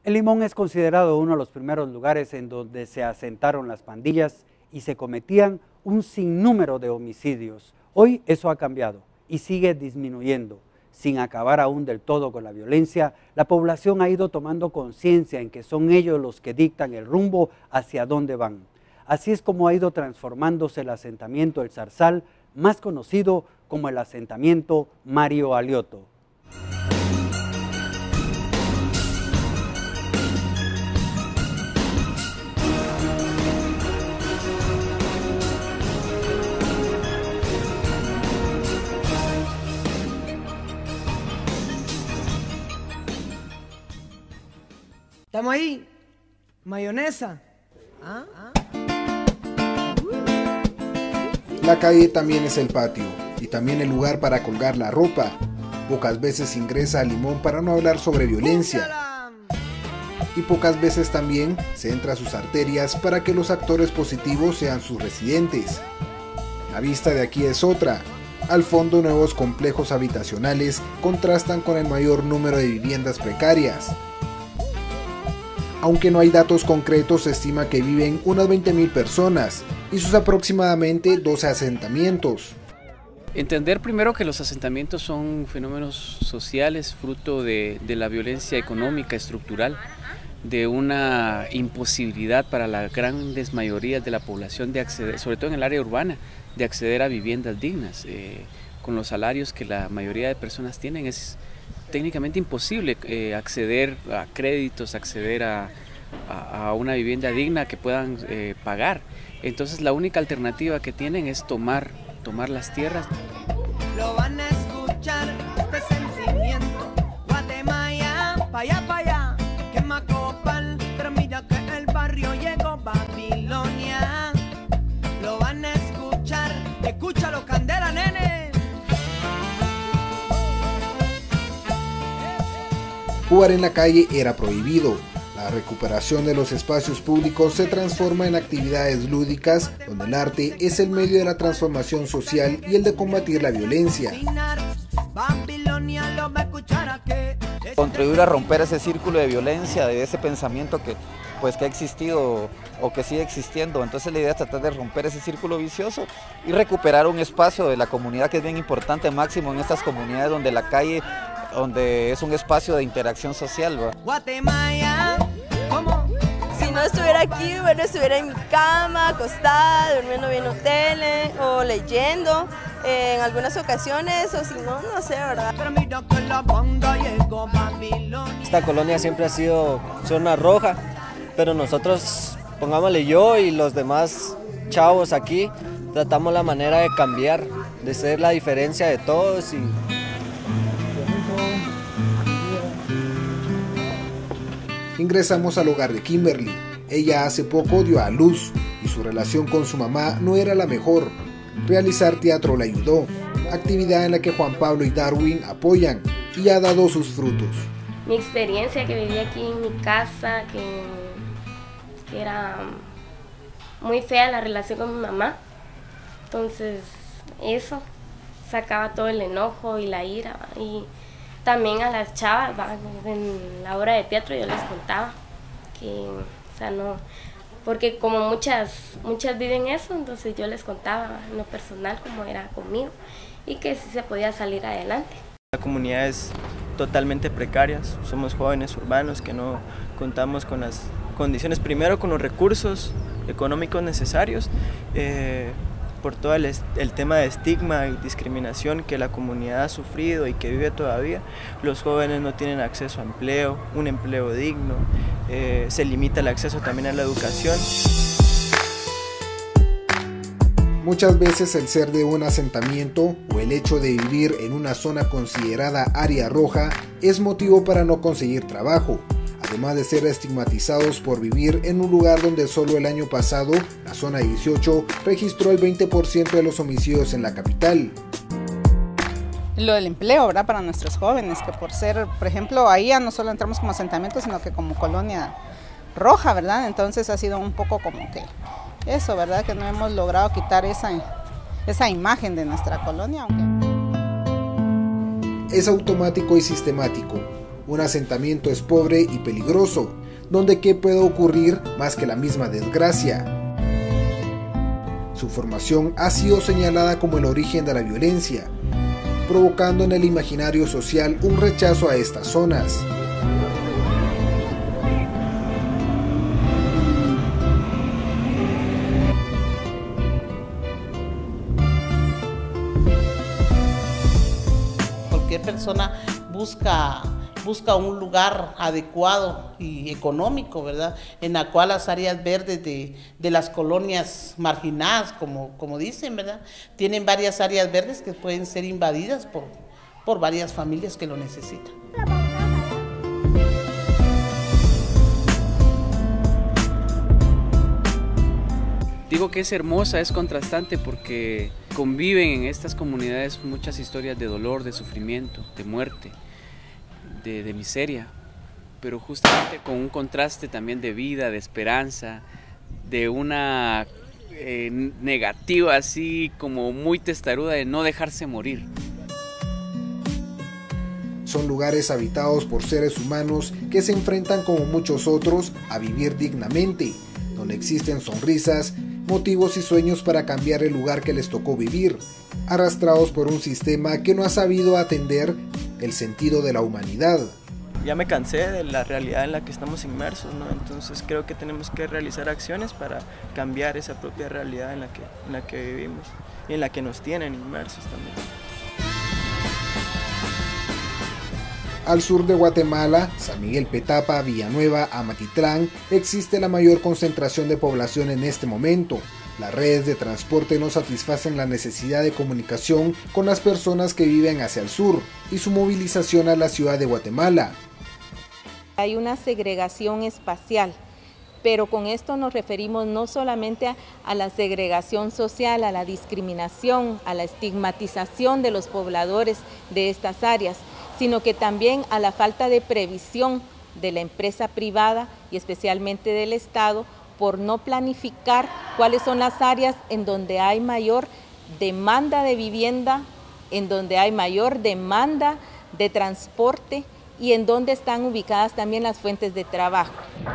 El Limón es considerado uno de los primeros lugares en donde se asentaron las pandillas y se cometían un sinnúmero de homicidios. Hoy eso ha cambiado y sigue disminuyendo. Sin acabar aún del todo con la violencia, la población ha ido tomando conciencia en que son ellos los que dictan el rumbo hacia dónde van. Así es como ha ido transformándose el asentamiento El Zarzal, más conocido como el asentamiento Mario Alioto. ¿Estamos ahí? Mayonesa. La calle también es el patio y también el lugar para colgar la ropa. Pocas veces ingresa a Limón para no hablar sobre violencia. Y pocas veces también se entra a sus arterias para que los actores positivos sean sus residentes. La vista de aquí es otra. Al fondo, nuevos complejos habitacionales contrastan con el mayor número de viviendas precarias. Aunque no hay datos concretos, se estima que viven unas 20.000 personas y sus aproximadamente 12 asentamientos. Entender primero que los asentamientos son fenómenos sociales fruto de la violencia económica estructural, de una imposibilidad para las grandes mayorías de la población de acceder, sobre todo en el área urbana, de acceder a viviendas dignas. Con los salarios que la mayoría de personas tienen es técnicamente imposible acceder a créditos, acceder a una vivienda digna que puedan pagar. Entonces la única alternativa que tienen es tomar las tierras. Lo van a escuchar, este sentimiento. Guatemala, pa' allá, que Macopal, pero mira que el barrio llegó Babilonia. Lo van a escuchar, escúchalo, Candela, nene. Jugar en la calle era prohibido. La recuperación de los espacios públicos se transforma en actividades lúdicas, donde el arte es el medio de la transformación social y el de combatir la violencia. Contribuir a romper ese círculo de violencia, de ese pensamiento que ha existido o que sigue existiendo. Entonces la idea es tratar de romper ese círculo vicioso y recuperar un espacio de la comunidad que es bien importante, máximo en estas comunidades donde la calle es un espacio de interacción social, ¿va? Si no estuviera aquí, bueno, estuviera en mi cama, acostada, durmiendo viendo tele o leyendo en algunas ocasiones, o si no, no sé, ¿verdad? Esta colonia siempre ha sido zona roja, pero nosotros, pongámosle yo y los demás chavos aquí, tratamos la manera de cambiar, de ser la diferencia de todos. Ingresamos al hogar de Kimberly. Ella hace poco dio a luz y su relación con su mamá no era la mejor. Realizar teatro la ayudó, actividad en la que Juan Pablo y Darwin apoyan y ha dado sus frutos. Mi experiencia que viví aquí en mi casa, que era muy fea la relación con mi mamá, entonces eso sacaba todo el enojo y la ira, y también a las chavas, en la obra de teatro yo les contaba que, o sea, no, porque como muchas viven eso, entonces yo les contaba en lo personal cómo era conmigo y que sí se podía salir adelante. La comunidad es totalmente precaria, somos jóvenes urbanos que no contamos con las condiciones, primero con los recursos económicos necesarios, por todo el tema de estigma y discriminación que la comunidad ha sufrido y que vive todavía. Los jóvenes no tienen acceso a empleo, un empleo digno, se limita el acceso también a la educación. Muchas veces el ser de un asentamiento o el hecho de vivir en una zona considerada área roja es motivo para no conseguir trabajo, además de ser estigmatizados por vivir en un lugar donde solo el año pasado la zona 18 registró el 20% de los homicidios en la capital. Lo del empleo, ¿verdad? Para nuestros jóvenes, que por ser, por ejemplo, ahí ya no solo entramos como asentamiento, sino que como colonia roja, ¿verdad? Entonces ha sido un poco como que eso, ¿verdad? Que no hemos logrado quitar esa imagen de nuestra colonia. Es automático y sistemático. Un asentamiento es pobre y peligroso, donde ¿qué puede ocurrir más que la misma desgracia? Su formación ha sido señalada como el origen de la violencia, provocando en el imaginario social un rechazo a estas zonas. Cualquier persona busca un lugar adecuado y económico, ¿verdad? En la cual las áreas verdes de las colonias marginadas, como dicen, ¿verdad? Tienen varias áreas verdes que pueden ser invadidas por varias familias que lo necesitan. Digo que es hermosa, es contrastante porque conviven en estas comunidades muchas historias de dolor, de sufrimiento, de muerte, de miseria, pero justamente con un contraste también de vida, de esperanza, de una negativa así como muy testaruda de no dejarse morir. Son lugares habitados por seres humanos que se enfrentan como muchos otros a vivir dignamente, donde existen sonrisas, motivos y sueños para cambiar el lugar que les tocó vivir, arrastrados por un sistema que no ha sabido atender el sentido de la humanidad. Ya me cansé de la realidad en la que estamos inmersos, ¿no? Entonces creo que tenemos que realizar acciones para cambiar esa propia realidad en la que vivimos y en la que nos tienen inmersos también. Al sur de Guatemala, San Miguel Petapa, Villanueva, Amatitlán, existe la mayor concentración de población en este momento. Las redes de transporte no satisfacen la necesidad de comunicación con las personas que viven hacia el sur y su movilización a la ciudad de Guatemala. Hay una segregación espacial, pero con esto nos referimos no solamente a la segregación social, a la discriminación, a la estigmatización de los pobladores de estas áreas, sino que también a la falta de previsión de la empresa privada y especialmente del Estado por no planificar cuáles son las áreas en donde hay mayor demanda de vivienda, en donde hay mayor demanda de transporte y en donde están ubicadas también las fuentes de trabajo.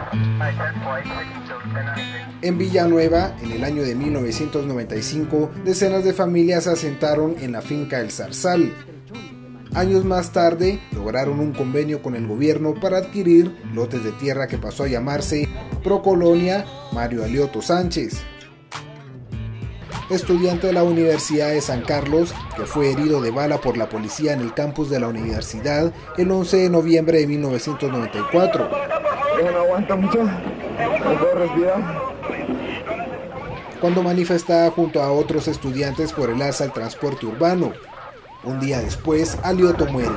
En Villanueva, en el año de 1995, decenas de familias se asentaron en la finca El Zarzal. Años más tarde, lograron un convenio con el gobierno para adquirir lotes de tierra que pasó a llamarse Procolonia Mario Alioto Sánchez. Estudiante de la Universidad de San Carlos, que fue herido de bala por la policía en el campus de la universidad el 11 de noviembre de 1994. No aguanta mucho, no puedo respirar. Cuando manifestaba junto a otros estudiantes por el alza al transporte urbano. Un día después, Alioto muere.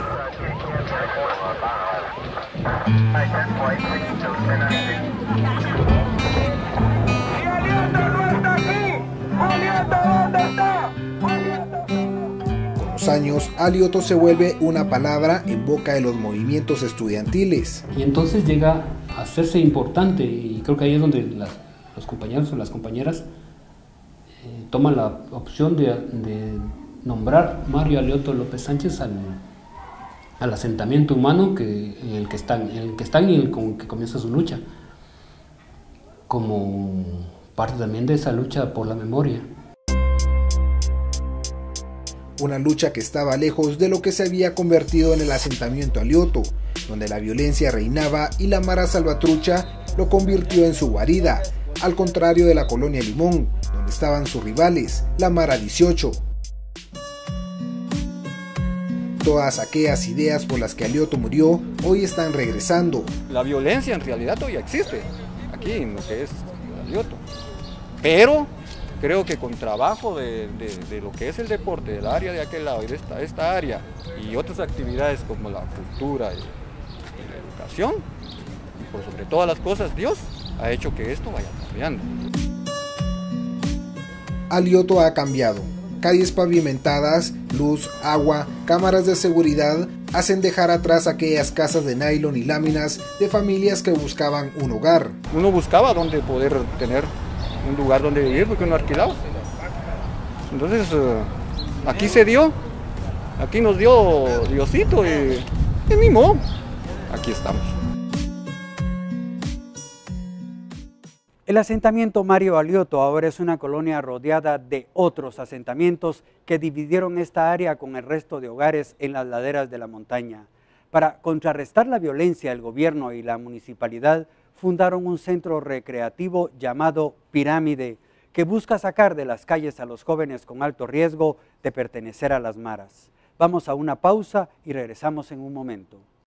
Con los años, Alioto se vuelve una palabra en boca de los movimientos estudiantiles. Y entonces llega a hacerse importante, y creo que ahí es donde los compañeros o las compañeras toman la opción de nombrar Mario Alioto López Sánchez al asentamiento humano en el que están y con que comienza su lucha, como parte también de esa lucha por la memoria. Una lucha que estaba lejos de lo que se había convertido en el asentamiento Alioto, donde la violencia reinaba y la Mara Salvatrucha lo convirtió en su guarida, al contrario de la colonia Limón, donde estaban sus rivales, la Mara 18. Todas aquellas ideas por las que Alioto murió hoy están regresando. La violencia en realidad todavía existe aquí en lo que es Alioto, pero creo que con trabajo de lo que es el deporte del área de aquel lado y de esta área y otras actividades como la cultura y la educación, y por sobre todas las cosas, Dios ha hecho que esto vaya cambiando. Alioto ha cambiado. Calles pavimentadas, luz, agua, cámaras de seguridad hacen dejar atrás aquellas casas de nylon y láminas de familias que buscaban un hogar. Uno buscaba dónde poder tener un lugar donde vivir porque uno alquilaba. Entonces aquí se dio, aquí nos dio Diosito y mimó. aquí estamos. El asentamiento Mario Alioto ahora es una colonia rodeada de otros asentamientos que dividieron esta área con el resto de hogares en las laderas de la montaña. Para contrarrestar la violencia, el gobierno y la municipalidad fundaron un centro recreativo llamado Pirámide, que busca sacar de las calles a los jóvenes con alto riesgo de pertenecer a las maras. Vamos a una pausa y regresamos en un momento.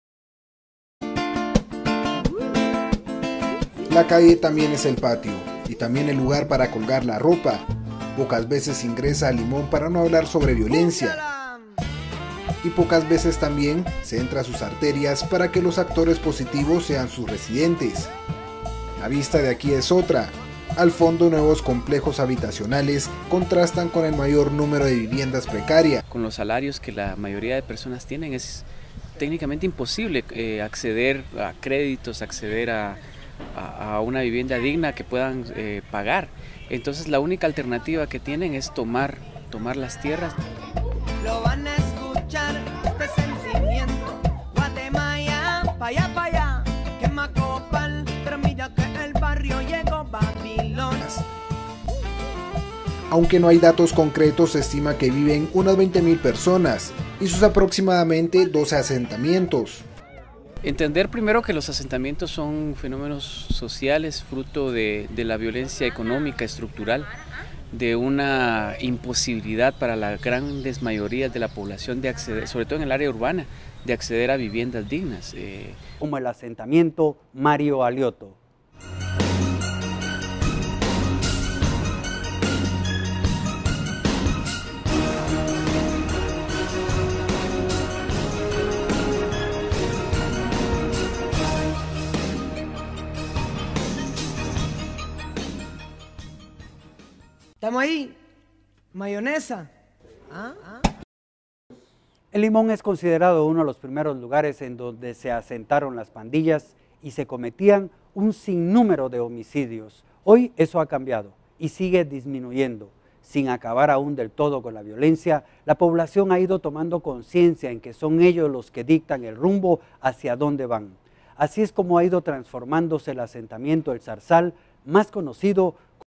La calle también es el patio y también el lugar para colgar la ropa. Pocas veces ingresa a Limón para no hablar sobre violencia. Y pocas veces también se entra a sus arterias para que los actores positivos sean sus residentes. La vista de aquí es otra. Al fondo, nuevos complejos habitacionales contrastan con el mayor número de viviendas precarias. Con los salarios que la mayoría de personas tienen es técnicamente imposible acceder a créditos, acceder a una vivienda digna que puedan pagar. Entonces la única alternativa que tienen es tomar las tierras. Lo van a escuchar, este sentimiento. Guatemala, pa' allá, que Macopal, pero mira que el barrio llegó Babilonia. Aunque no hay datos concretos, se estima que viven unas 20.000 personas y sus aproximadamente 12 asentamientos. Entender primero que los asentamientos son fenómenos sociales fruto de la violencia económica estructural, de una imposibilidad para la gran mayoría de la población de acceder, sobre todo en el área urbana, de acceder a viviendas dignas. Como el asentamiento Mario Alioto. ¿Estamos ahí? Mayonesa. El Limón es considerado uno de los primeros lugares en donde se asentaron las pandillas y se cometían un sinnúmero de homicidios. Hoy eso ha cambiado y sigue disminuyendo. Sin acabar aún del todo con la violencia, la población ha ido tomando conciencia en que son ellos los que dictan el rumbo hacia dónde van. Así es como ha ido transformándose el asentamiento El Zarzal, más conocido